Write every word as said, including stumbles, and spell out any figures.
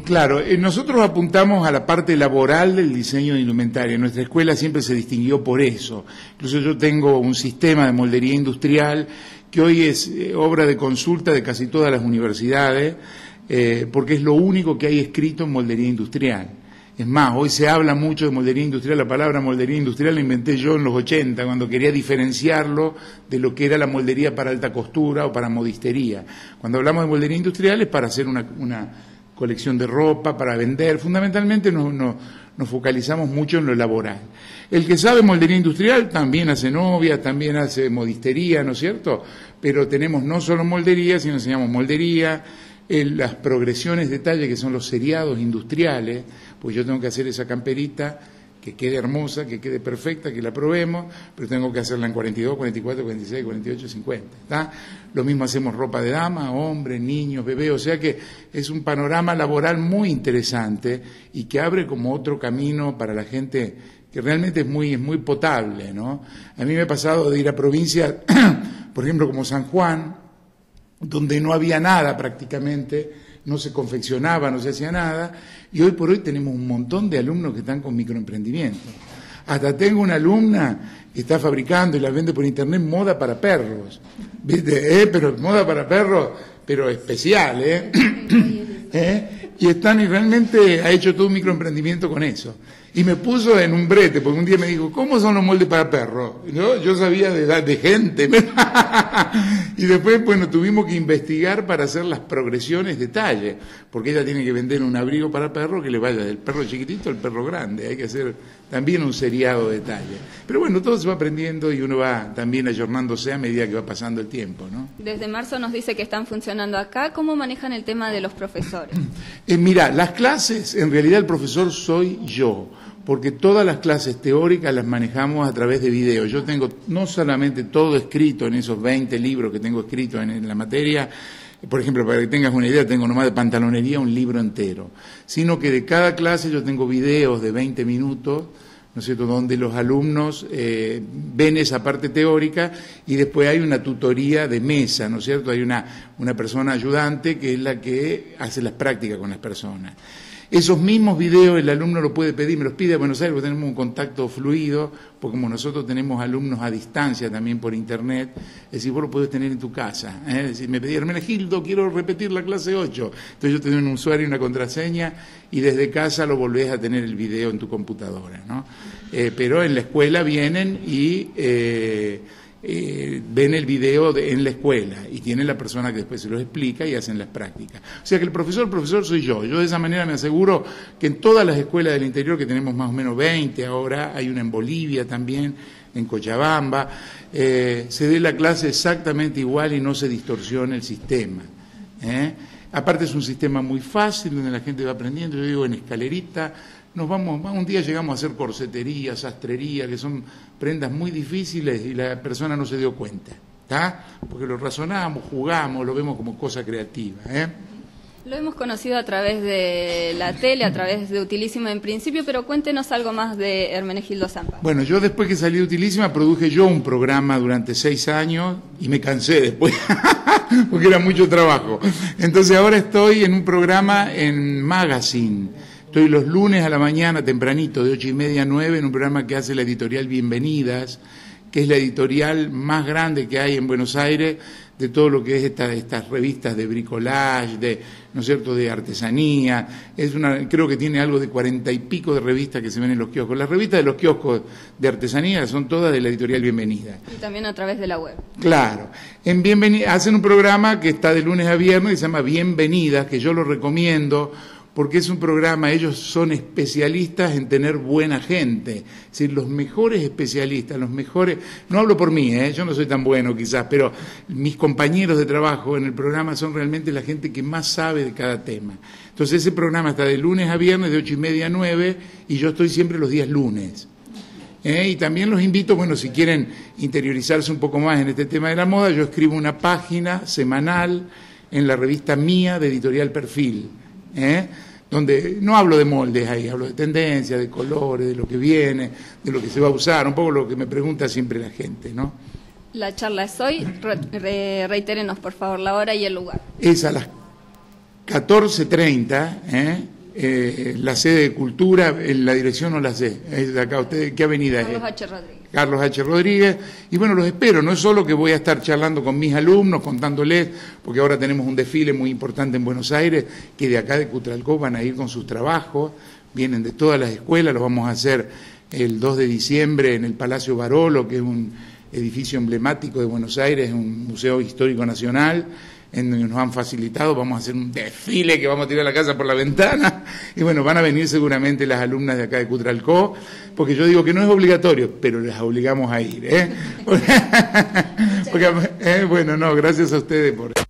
Claro, eh, nosotros apuntamos a la parte laboral del diseño de indumentaria. Nuestra escuela siempre se distinguió por eso. Incluso yo tengo un sistema de moldería industrial que hoy es eh, obra de consulta de casi todas las universidades, eh, porque es lo único que hay escrito en moldería industrial. Es más, hoy se habla mucho de moldería industrial. La palabra moldería industrial la inventé yo en los ochenta, cuando quería diferenciarlo de lo que era la moldería para alta costura o para modistería. Cuando hablamos de moldería industrial es para hacer una, una colección de ropa, para vender. Fundamentalmente nos, nos, nos focalizamos mucho en lo laboral. El que sabe moldería industrial también hace novia, también hace modistería, ¿no es cierto? Pero tenemos no solo moldería, sino enseñamos moldería, en las progresiones de talle, que son los seriados industriales, pues yo tengo que hacer esa camperita que quede hermosa, que quede perfecta, que la probemos, pero tengo que hacerla en cuarenta y dos, cuarenta y cuatro, cuarenta y seis, cuarenta y ocho, cincuenta. ¿Está? Lo mismo hacemos ropa de dama, hombres, niños, bebés, o sea que es un panorama laboral muy interesante y que abre como otro camino para la gente que realmente es muy, es muy potable, ¿no? A mí me ha pasado de ir a provincias, por ejemplo, como San Juan, donde no había nada prácticamente, no se confeccionaba, no se hacía nada, y hoy por hoy tenemos un montón de alumnos que están con microemprendimiento. Hasta tengo una alumna que está fabricando y la vende por internet moda para perros, ¿viste? ¿Eh? Pero moda para perros, pero especial, ¿eh? ¿Eh? Y están, y realmente ha hecho todo un microemprendimiento con eso. Y me puso en un brete, porque un día me dijo, ¿cómo son los moldes para perros? ¿No? Yo sabía de, de gente. Y después, bueno, tuvimos que investigar para hacer las progresiones de talle, porque ella tiene que vender un abrigo para perro que le vaya del perro chiquitito al perro grande. Hay que hacer también un seriado de talle. Pero bueno, todo se va aprendiendo y uno va también ayornándose a medida que va pasando el tiempo, ¿no? Desde marzo nos dice que están funcionando acá. ¿Cómo manejan el tema de los profesores? Eh, mira, las clases, en realidad el profesor soy yo, porque todas las clases teóricas las manejamos a través de video. Yo tengo no solamente todo escrito en esos veinte libros que tengo escritos en, en la materia, por ejemplo, para que tengas una idea, tengo nomás de pantalonería un libro entero, sino que de cada clase yo tengo videos de veinte minutos, ¿no es cierto?, donde los alumnos eh, ven esa parte teórica y después hay una tutoría de mesa, ¿no es cierto? Hay una, una persona ayudante que es la que hace las prácticas con las personas. Esos mismos videos el alumno lo puede pedir, me los pide a Buenos Aires, porque tenemos un contacto fluido, porque como nosotros tenemos alumnos a distancia también por internet, es decir, vos lo podés tener en tu casa. ¿eh? Es decir, me pedí, Hermenegildo, quiero repetir la clase ocho. Entonces yo te doy un usuario y una contraseña y desde casa lo volvés a tener el video en tu computadora, ¿no? Eh, pero en la escuela vienen y eh, eh, ven el video de, en la escuela y tienen la persona que después se los explica y hacen las prácticas. O sea que el profesor, el profesor soy yo. Yo de esa manera me aseguro que en todas las escuelas del interior, que tenemos más o menos veinte ahora, hay una en Bolivia también, en Cochabamba, eh, se dé la clase exactamente igual y no se distorsione el sistema. ¿eh? Aparte es un sistema muy fácil donde la gente va aprendiendo. Yo digo, en escalerita nos vamos, un día llegamos a hacer corsetería, sastrería, que son prendas muy difíciles y la persona no se dio cuenta, ¿está? Porque lo razonamos, jugamos, lo vemos como cosa creativa, ¿eh? Lo hemos conocido a través de la tele, a través de Utilísima en principio, pero cuéntenos algo más de Hermenegildo Zampa. Bueno, yo después que salí de Utilísima produje yo un programa durante seis años y me cansé después, porque era mucho trabajo. Entonces ahora estoy en un programa en Magazine. Estoy los lunes a la mañana, tempranito, de ocho y media a nueve, en un programa que hace la editorial Bienvenidas, que es la editorial más grande que hay en Buenos Aires, de todo lo que es esta, estas revistas de bricolage, de, ¿no es cierto?, de artesanía. Es una, creo que tiene algo de cuarenta y pico de revistas que se ven en los kioscos. Las revistas de los kioscos de artesanía son todas de la editorial Bienvenida. Y también a través de la web. Claro. En Bienvenida, hacen un programa que está de lunes a viernes y se llama Bienvenidas, que yo lo recomiendo, porque es un programa, ellos son especialistas en tener buena gente, es decir, los mejores especialistas, los mejores, no hablo por mí, ¿eh? Yo no soy tan bueno quizás, pero mis compañeros de trabajo en el programa son realmente la gente que más sabe de cada tema. Entonces ese programa está de lunes a viernes, de ocho y media a nueve, y yo estoy siempre los días lunes. ¿Eh? Y también los invito, bueno, si quieren interiorizarse un poco más en este tema de la moda, yo escribo una página semanal en la revista mía de Editorial Perfil, ¿eh? Donde no hablo de moldes ahí, hablo de tendencias, de colores, de lo que viene, de lo que se va a usar, un poco lo que me pregunta siempre la gente, ¿no? La charla es hoy, re, re, reitérenos por favor la hora y el lugar. Es a las catorce treinta, ¿eh? eh, la sede de Cultura, en la dirección no la sé, es de acá. ¿Usted qué avenida Carlos es? H. Rodríguez. Carlos H. Rodríguez, y bueno, los espero, no es solo que voy a estar charlando con mis alumnos, contándoles, porque ahora tenemos un desfile muy importante en Buenos Aires, que de acá de Cutralcó van a ir con sus trabajos, vienen de todas las escuelas, los vamos a hacer el dos de diciembre en el Palacio Barolo, que es un edificio emblemático de Buenos Aires, un museo histórico nacional, en donde nos han facilitado, vamos a hacer un desfile que vamos a tirar la casa por la ventana, y bueno, van a venir seguramente las alumnas de acá de Cutralcó, porque yo digo que no es obligatorio, pero les obligamos a ir, ¿eh? Porque, eh, bueno, no, gracias a ustedes por...